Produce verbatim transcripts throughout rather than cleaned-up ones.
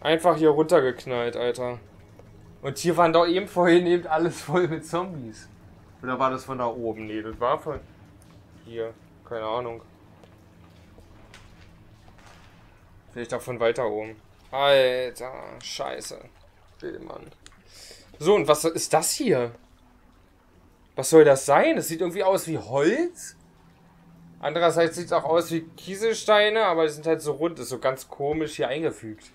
Einfach hier runtergeknallt, Alter. Und hier waren doch eben vorhin eben alles voll mit Zombies. Oder war das von da oben? Nee, das war von hier. Keine Ahnung. Vielleicht auch von weiter oben. Alter, scheiße. Mann. So, und was ist das hier? Was soll das sein? Das sieht irgendwie aus wie Holz. Andererseits sieht es auch aus wie Kieselsteine, aber die sind halt so rund. Ist so ganz komisch hier eingefügt.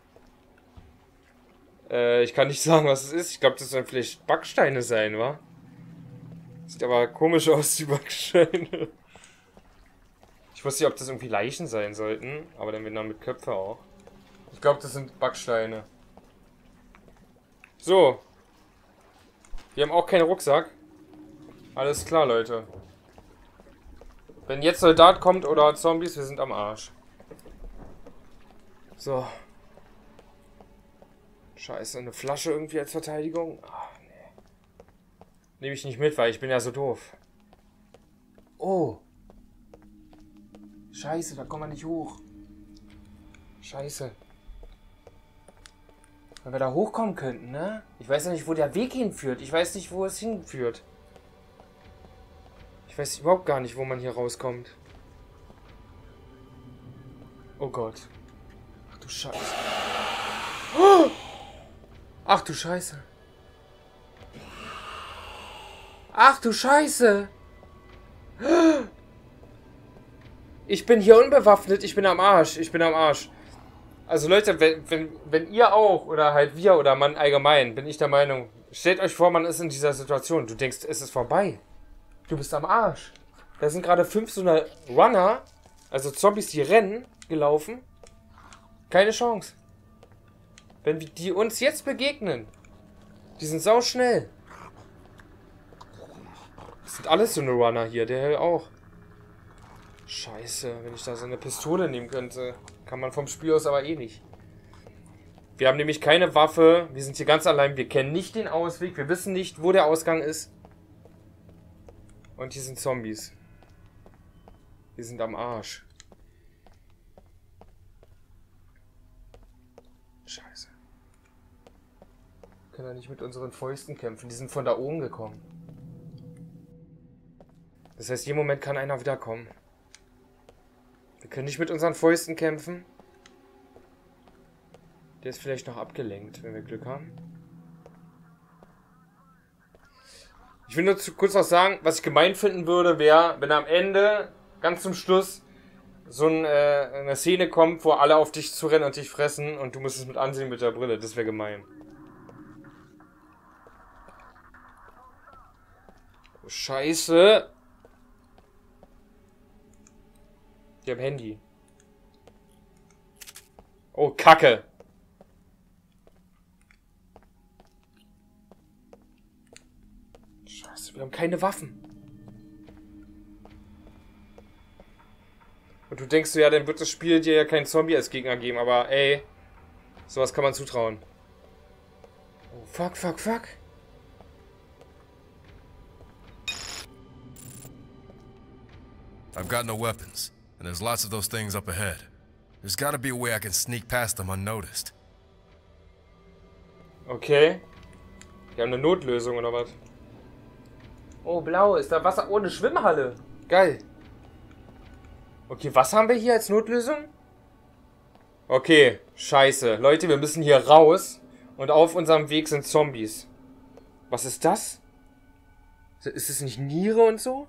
Äh, ich kann nicht sagen, was es ist. Ich glaube, das sollen vielleicht Backsteine sein, wa? Sieht aber komisch aus, die Backsteine. Ich wusste nicht, ob das irgendwie Leichen sein sollten, aber dann werden dann mit Köpfe auch. Ich glaube, das sind Backsteine. So. Wir haben auch keinen Rucksack. Alles klar, Leute. Wenn jetzt Soldat kommt oder Zombies, wir sind am Arsch. So. Scheiße, eine Flasche irgendwie als Verteidigung? Ach, nee. Nehme ich nicht mit, weil ich bin ja so doof. Oh. Scheiße, da kommen wir nicht hoch. Scheiße. Wenn wir da hochkommen könnten, ne? Ich weiß ja nicht, wo der Weg hinführt. Ich weiß nicht, wo es hinführt. Ich weiß überhaupt gar nicht, wo man hier rauskommt. Oh Gott. Ach du Scheiße. Oh! Ach du Scheiße. Ach du Scheiße. Ich bin hier unbewaffnet. Ich bin am Arsch. Ich bin am Arsch. Also Leute, wenn, wenn, wenn ihr auch, oder halt wir oder man allgemein, bin ich der Meinung, stellt euch vor, man ist in dieser Situation. Du denkst, es ist vorbei. Du bist am Arsch. Da sind gerade fünf so eine Runner, also Zombies, die rennen, gelaufen. Keine Chance. Wenn die uns jetzt begegnen, die sind sau schnell. Das sind alles so eine Runner hier, der auch. Scheiße, wenn ich da so eine Pistole nehmen könnte. Kann man vom Spiel aus aber eh nicht. Wir haben nämlich keine Waffe. Wir sind hier ganz allein. Wir kennen nicht den Ausweg. Wir wissen nicht, wo der Ausgang ist. Und hier sind Zombies. Wir sind am Arsch. Scheiße. Wir können ja nicht mit unseren Fäusten kämpfen. Die sind von da oben gekommen. Das heißt, jeden Moment kann einer wieder kommen. Wir können nicht mit unseren Fäusten kämpfen. Der ist vielleicht noch abgelenkt, wenn wir Glück haben. Ich will nur zu, kurz noch sagen, was ich gemein finden würde, wäre, wenn am Ende, ganz zum Schluss, so ein, äh, eine Szene kommt, wo alle auf dich zurennen und dich fressen und du musst es mit ansehen mit der Brille. Das wäre gemein. Oh, Scheiße. Die haben Handy. Oh, Kacke. Scheiße, wir haben keine Waffen. Und du denkst so, ja, dann wird das Spiel dir ja keinen Zombie als Gegner geben, aber ey, sowas kann man zutrauen. Oh, fuck, fuck, fuck. I've got no weapons. And there's lots of those things up ahead. There's gotta be a way I can sneak past them unnoticed. Okay. Wir haben eine Notlösung oder was? Oh, blau. Ist da Wasser ohne Schwimmhalle? Geil. Okay, was haben wir hier als Notlösung? Okay, scheiße. Leute, wir müssen hier raus. Und auf unserem Weg sind Zombies. Was ist das? Ist es nicht Niere und so?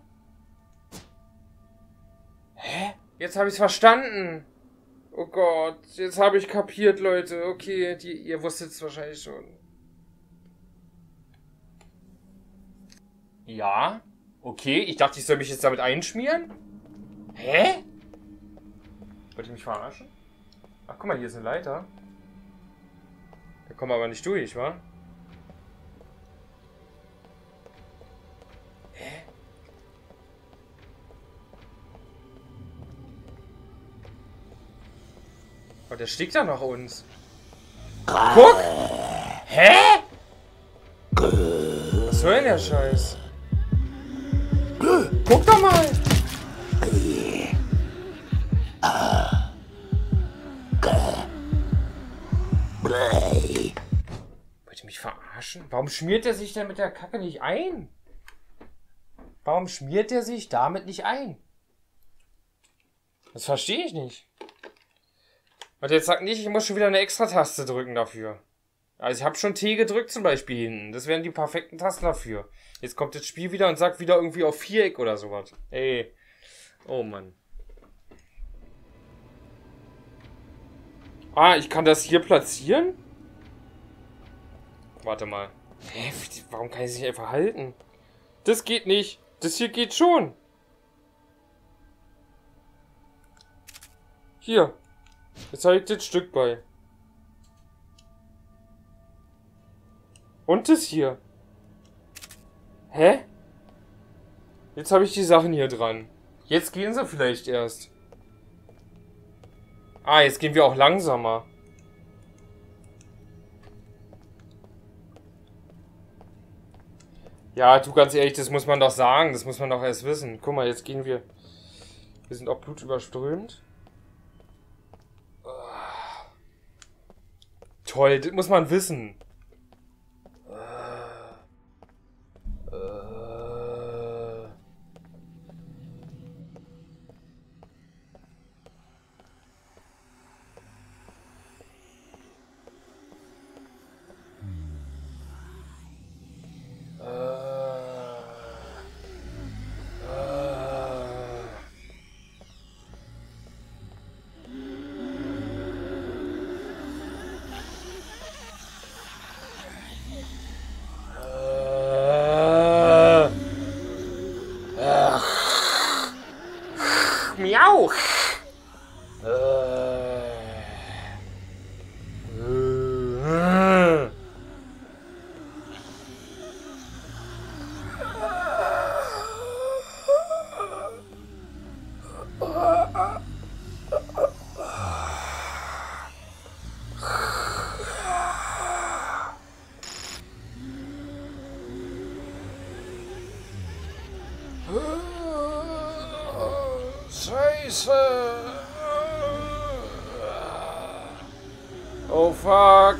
Hä? Jetzt habe ich es verstanden. Oh Gott, jetzt habe ich kapiert, Leute. Okay, die, ihr wusstet es wahrscheinlich schon. Ja? Okay, ich dachte, ich soll mich jetzt damit einschmieren? Hä? Wollt ihr mich verarschen? Ach, guck mal, hier ist eine Leiter. Da kommen wir aber nicht durch, wa? Hä? Oh, der schlägt ja nach uns. Guck! Hä? Was soll denn der Scheiß? Guck doch mal! mich verarschen? Warum schmiert er sich denn mit der Kacke nicht ein? Warum schmiert er sich damit nicht ein? Das verstehe ich nicht. Und jetzt sagt nicht, ich muss schon wieder eine Extra-Taste drücken dafür. Also ich habe schon T gedrückt zum Beispiel hinten. Das wären die perfekten Tasten dafür. Jetzt kommt das Spiel wieder und sagt wieder irgendwie auf Viereck oder sowas. Ey. Oh Mann. Ah, ich kann das hier platzieren? Warte mal. Hä? Warum kann ich es nicht einfach halten? Das geht nicht. Das hier geht schon. Hier. Jetzt habe ich das Stück bei. Und das hier. Hä? Jetzt habe ich die Sachen hier dran. Jetzt gehen sie vielleicht erst. Ah, jetzt gehen wir auch langsamer. Ja, du, ganz ehrlich, das muss man doch sagen. Das muss man doch erst wissen. Guck mal, jetzt gehen wir... Wir sind auch blutüberströmt. Toll, das muss man wissen. Miau! Scheiße! Oh fuck!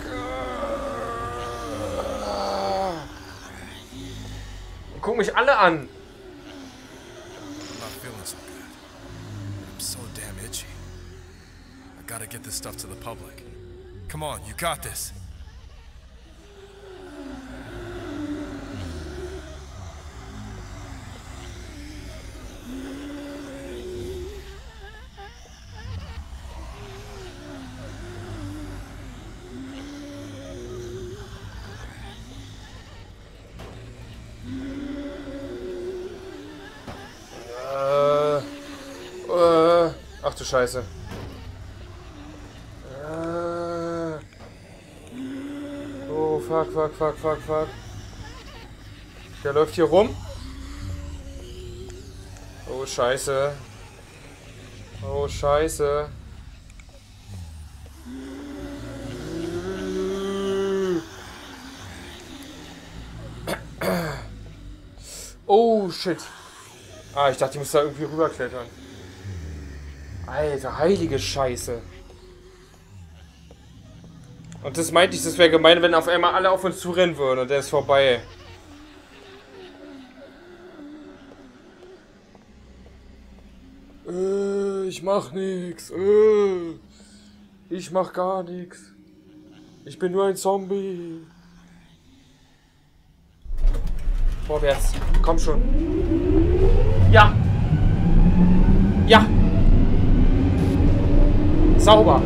Guck mich alle an! I'm not feeling so good. I'm so damn itchy. I gotta get this stuff to the public. Come on, you got this. Ach du Scheiße. Äh. Oh, fuck, fuck, fuck, fuck, fuck. Der läuft hier rum. Oh, Scheiße. Oh, Scheiße. Oh, shit. Ah, ich dachte, ich muss da irgendwie rüberklettern. Alter, heilige Scheiße. Und das meinte ich, das wäre gemein, wenn auf einmal alle auf uns zurennen würden und der ist vorbei. Äh, ich mach nix. Äh, ich mach gar nix. Ich bin nur ein Zombie. Vorwärts. Komm schon. Ja. Ja. Sauber.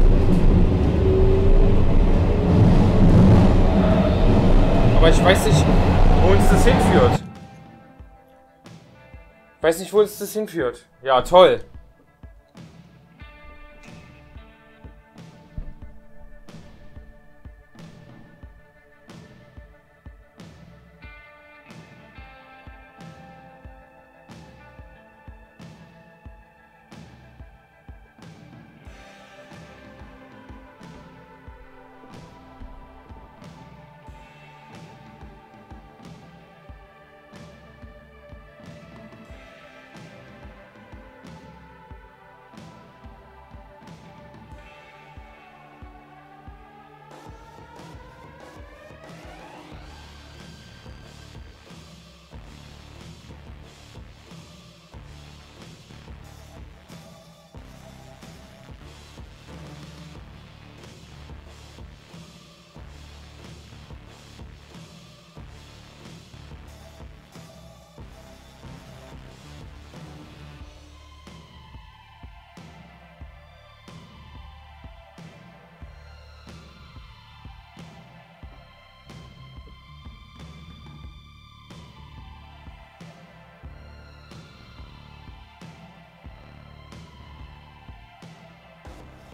Aber ich weiß nicht, wo uns das hinführt. Ich weiß nicht, wo uns das hinführt. Ja, toll.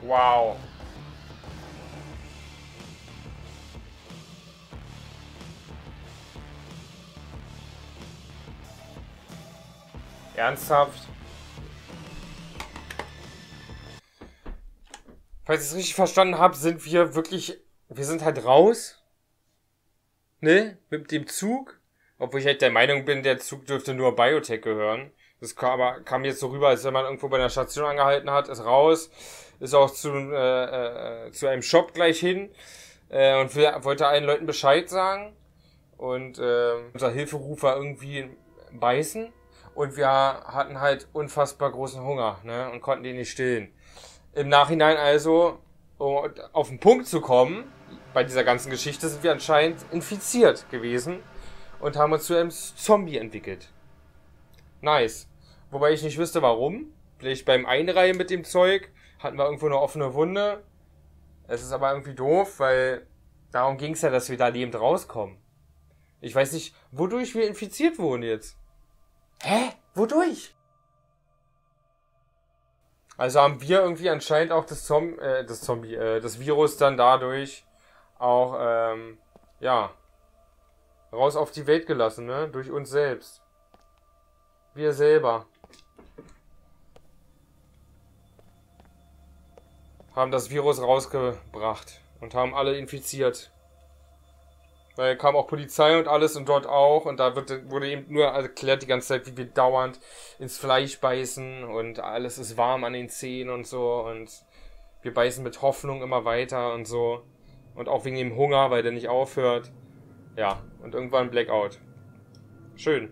Wow. Ernsthaft? Falls ich es richtig verstanden habe, sind wir wirklich... Wir sind halt raus. Ne? Mit dem Zug. Obwohl ich halt der Meinung bin, der Zug dürfte nur Biotech gehören. Das kam, aber kam jetzt so rüber, als wenn man irgendwo bei einer Station angehalten hat, ist raus, ist auch zu, äh, äh, zu einem Shop gleich hin äh, und will, wollte allen Leuten Bescheid sagen. Und äh, unser Hilferuf war irgendwie beißen. Und wir hatten halt unfassbar großen Hunger, ne, und konnten den nicht stillen. Im Nachhinein also, um auf den Punkt zu kommen, bei dieser ganzen Geschichte sind wir anscheinend infiziert gewesen und haben uns zu einem Zombie entwickelt. Nice. Wobei ich nicht wüsste, warum. Vielleicht beim Einreihen mit dem Zeug hatten wir irgendwo eine offene Wunde. Es ist aber irgendwie doof, weil darum ging es ja, dass wir da lebend rauskommen. Ich weiß nicht, wodurch wir infiziert wurden jetzt. Hä? Wodurch? Also haben wir irgendwie anscheinend auch das, Zom äh, das Zombie, äh, das Virus dann dadurch auch, ähm, ja, raus auf die Welt gelassen, ne? Durch uns selbst. Wir selber haben das Virus rausgebracht und haben alle infiziert. Weil kam auch Polizei und alles und dort auch. Und da wird, wurde eben nur erklärt die ganze Zeit, wie wir dauernd ins Fleisch beißen. Und alles ist warm an den Zähnen und so. Und wir beißen mit Hoffnung immer weiter und so. Und auch wegen dem Hunger, weil der nicht aufhört. Ja, und irgendwann Blackout. Schön.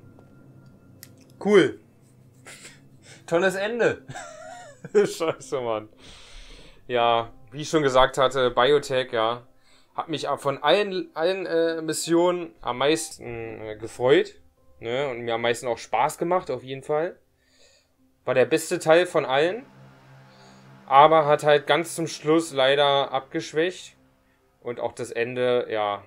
Cool. Tolles Ende. Scheiße, Mann. Ja, wie ich schon gesagt hatte, Biotech, ja. Hat mich von allen, allen äh, Missionen am meisten äh, gefreut. Ne? Und mir am meisten auch Spaß gemacht, auf jeden Fall. War der beste Teil von allen. Aber hat halt ganz zum Schluss leider abgeschwächt. Und auch das Ende, ja,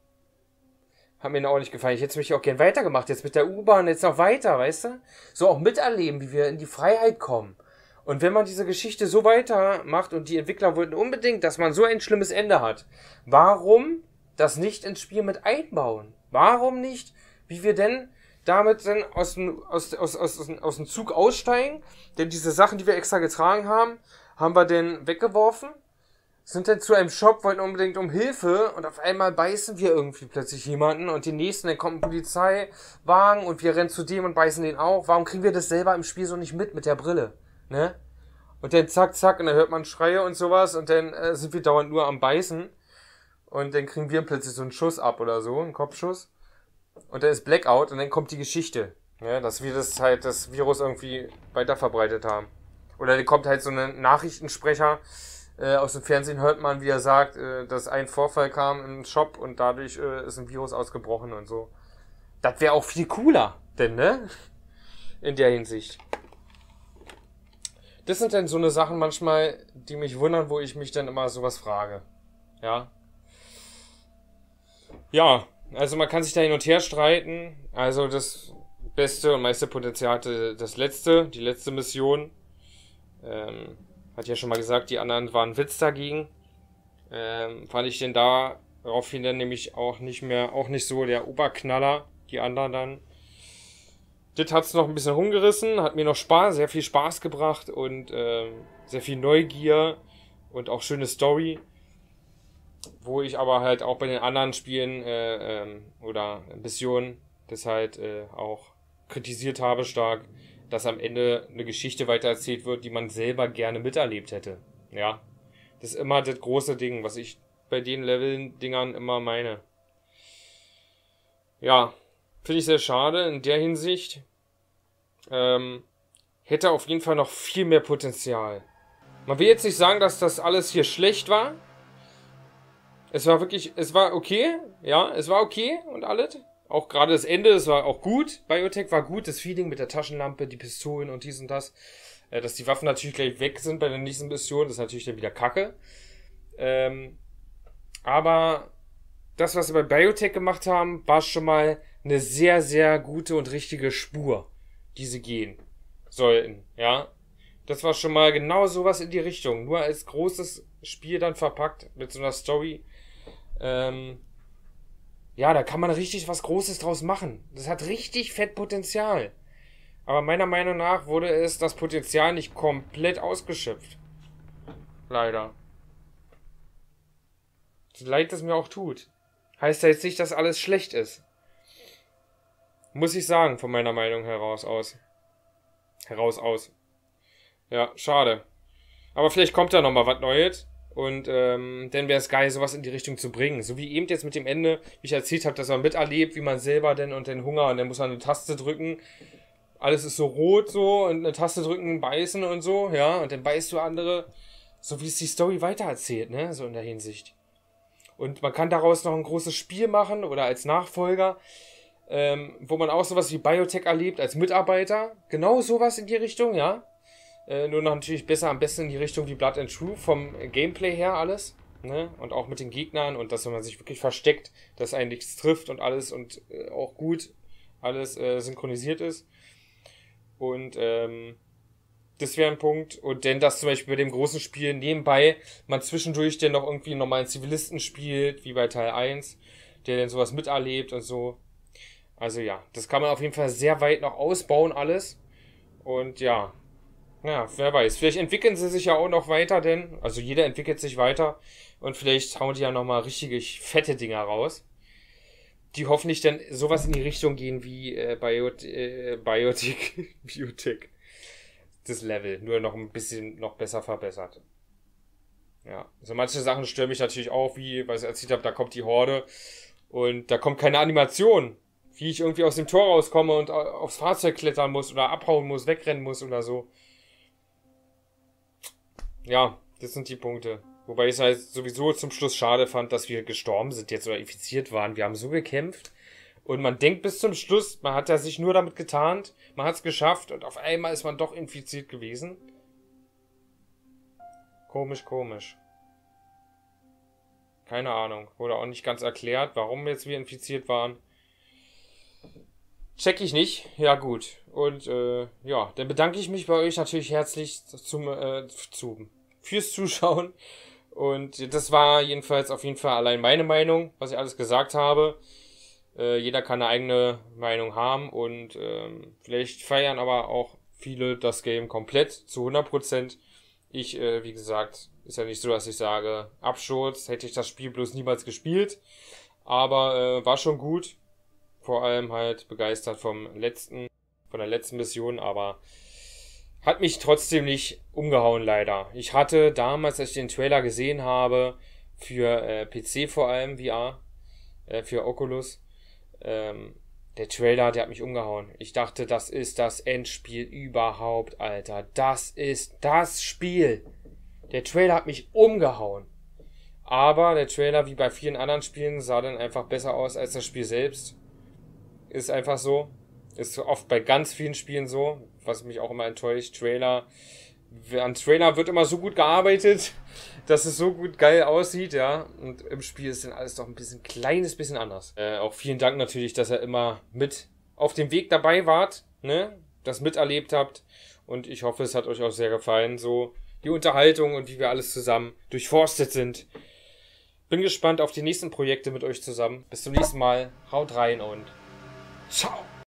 hat mir auch nicht gefallen. Ich hätte mich auch gern weitergemacht. Jetzt mit der U-Bahn, jetzt noch weiter, weißt du? So auch miterleben, wie wir in die Freiheit kommen. Und wenn man diese Geschichte so weitermacht und die Entwickler wollten unbedingt, dass man so ein schlimmes Ende hat, warum das nicht ins Spiel mit einbauen? Warum nicht, wie wir denn damit denn aus dem, aus, aus, aus, aus dem Zug aussteigen? Denn diese Sachen, die wir extra getragen haben, haben wir denn weggeworfen, sind dann zu einem Shop, wollten unbedingt um Hilfe und auf einmal beißen wir irgendwie plötzlich jemanden und den nächsten, dann kommt ein Polizeiwagen und wir rennen zu dem und beißen den auch. Warum kriegen wir das selber im Spiel so nicht mit, mit der Brille? Ne? Und dann zack, zack, und dann hört man Schreie und sowas und dann äh, sind wir dauernd nur am Beißen und dann kriegen wir plötzlich so einen Schuss ab oder so, einen Kopfschuss und dann ist Blackout und dann kommt die Geschichte, ne? Dass wir das halt, das Virus irgendwie weiter verbreitet haben. Oder dann kommt halt so ein Nachrichtensprecher äh, aus dem Fernsehen, hört man, wie er sagt, äh, dass ein Vorfall kam im Shop und dadurch äh, ist ein Virus ausgebrochen und so. Das wäre auch viel cooler, denn, ne? In der Hinsicht. Das sind dann so eine Sachen manchmal, die mich wundern, wo ich mich dann immer sowas frage. Ja. Ja, also man kann sich da hin und her streiten. Also das beste und meiste Potenzial hatte das letzte, die letzte Mission. Ähm, hat ja schon mal gesagt, die anderen waren ein Witz dagegen. Ähm, fand ich den daraufhin dann nämlich auch nicht mehr, auch nicht so der Oberknaller, die anderen dann. Das hat es noch ein bisschen rumgerissen, hat mir noch Spaß, sehr viel Spaß gebracht und ähm, sehr viel Neugier und auch schöne Story, wo ich aber halt auch bei den anderen Spielen äh, ähm, oder Missionen das halt äh, auch kritisiert habe stark, dass am Ende eine Geschichte weitererzählt wird, die man selber gerne miterlebt hätte. Ja, das ist immer das große Ding, was ich bei den Level-Dingern immer meine. Ja, finde ich sehr schade in der Hinsicht. Ähm, hätte auf jeden Fall noch viel mehr Potenzial. Man will jetzt nicht sagen, dass das alles hier schlecht war. Es war wirklich, es war okay, ja, es war okay und alles. Auch gerade das Ende, es war auch gut. Biotech war gut, das Feeling mit der Taschenlampe, die Pistolen und dies und das. Äh, dass die Waffen natürlich gleich weg sind bei der nächsten Mission, das ist natürlich dann wieder Kacke. Ähm, aber das, was wir bei Biotech gemacht haben, war schon mal eine sehr, sehr gute und richtige Spur, die sie gehen sollten, ja. Das war schon mal genau sowas in die Richtung. Nur als großes Spiel dann verpackt mit so einer Story. Ähm, ja, da kann man richtig was Großes draus machen. Das hat richtig fett Potenzial. Aber meiner Meinung nach wurde es das Potenzial nicht komplett ausgeschöpft. Leider. So leid es mir auch tut. Heißt ja jetzt nicht, dass alles schlecht ist. Muss ich sagen, von meiner Meinung heraus aus. Heraus aus. Ja, schade. Aber vielleicht kommt da nochmal was Neues. Und ähm, dann wäre es geil, sowas in die Richtung zu bringen. So wie eben jetzt mit dem Ende, wie ich erzählt habe, dass man miterlebt, wie man selber denn und den Hunger und dann muss man eine Taste drücken. Alles ist so rot so und eine Taste drücken, beißen und so, ja. Und dann beißt du andere, so wie es die Story weitererzählt, ne, so in der Hinsicht. Und man kann daraus noch ein großes Spiel machen oder als Nachfolger, ähm, wo man auch sowas wie Biotech erlebt als Mitarbeiter. Genau sowas in die Richtung, ja. Äh, nur noch natürlich besser, am besten in die Richtung wie Blood and Truth, vom Gameplay her alles. Ne? Und auch mit den Gegnern und dass man sich wirklich versteckt, dass einen nichts trifft und alles und äh, auch gut alles äh, synchronisiert ist. Und ähm, das wäre ein Punkt. Und denn, dass zum Beispiel bei dem großen Spiel nebenbei man zwischendurch dann noch irgendwie einen normalen Zivilisten spielt, wie bei Teil eins, der dann sowas miterlebt und so. Also ja, das kann man auf jeden Fall sehr weit noch ausbauen alles. Und ja, ja, wer weiß. Vielleicht entwickeln sie sich ja auch noch weiter, denn, also jeder entwickelt sich weiter und vielleicht hauen die ja nochmal richtige fette Dinger raus, die hoffentlich dann sowas in die Richtung gehen wie äh, Biot äh, Biotech, Biotech, das Level, nur noch ein bisschen noch besser verbessert. Ja, also manche Sachen stören mich natürlich auch, wie, weil ich erzählt habe, da kommt die Horde und da kommt keine Animation, wie ich irgendwie aus dem Tor rauskomme und aufs Fahrzeug klettern muss oder abhauen muss, wegrennen muss oder so. Ja, das sind die Punkte. Wobei ich es halt sowieso zum Schluss schade fand, dass wir gestorben sind jetzt oder infiziert waren. Wir haben so gekämpft. Und man denkt bis zum Schluss, man hat ja sich nur damit getarnt, man hat es geschafft und auf einmal ist man doch infiziert gewesen. Komisch, komisch. Keine Ahnung. Wurde auch nicht ganz erklärt, warum jetzt wir infiziert waren. Check ich nicht. Ja, gut. Und äh, ja, dann bedanke ich mich bei euch natürlich herzlich zum, äh, zum, fürs Zuschauen. Und das war jedenfalls auf jeden Fall allein meine Meinung, was ich alles gesagt habe. Äh, jeder kann eine eigene Meinung haben und ähm, vielleicht feiern aber auch viele das Game komplett zu hundert Prozent. Ich, äh, wie gesagt, ist ja nicht so, dass ich sage, Absturz, hätte ich das Spiel bloß niemals gespielt. Aber äh, war schon gut. Vor allem halt begeistert vom letzten, von der letzten Mission, aber hat mich trotzdem nicht umgehauen, leider. Ich hatte damals, als ich den Trailer gesehen habe, für äh, P C vor allem, V R, äh, für Oculus, ähm, der Trailer, der hat mich umgehauen. Ich dachte, das ist das Endspiel überhaupt, Alter. Das ist das Spiel. Der Trailer hat mich umgehauen. Aber der Trailer, wie bei vielen anderen Spielen, sah dann einfach besser aus als das Spiel selbst. Ist einfach so. Ist oft bei ganz vielen Spielen so, was mich auch immer enttäuscht. Trailer, an Trailer wird immer so gut gearbeitet, dass es so gut geil aussieht, ja. Und im Spiel ist dann alles doch ein bisschen, kleines bisschen anders. Äh, auch vielen Dank natürlich, dass ihr immer mit auf dem Weg dabei wart, ne? Das miterlebt habt. Und ich hoffe, es hat euch auch sehr gefallen, so die Unterhaltung und wie wir alles zusammen durchforstet sind. Bin gespannt auf die nächsten Projekte mit euch zusammen. Bis zum nächsten Mal. Haut rein und ciao!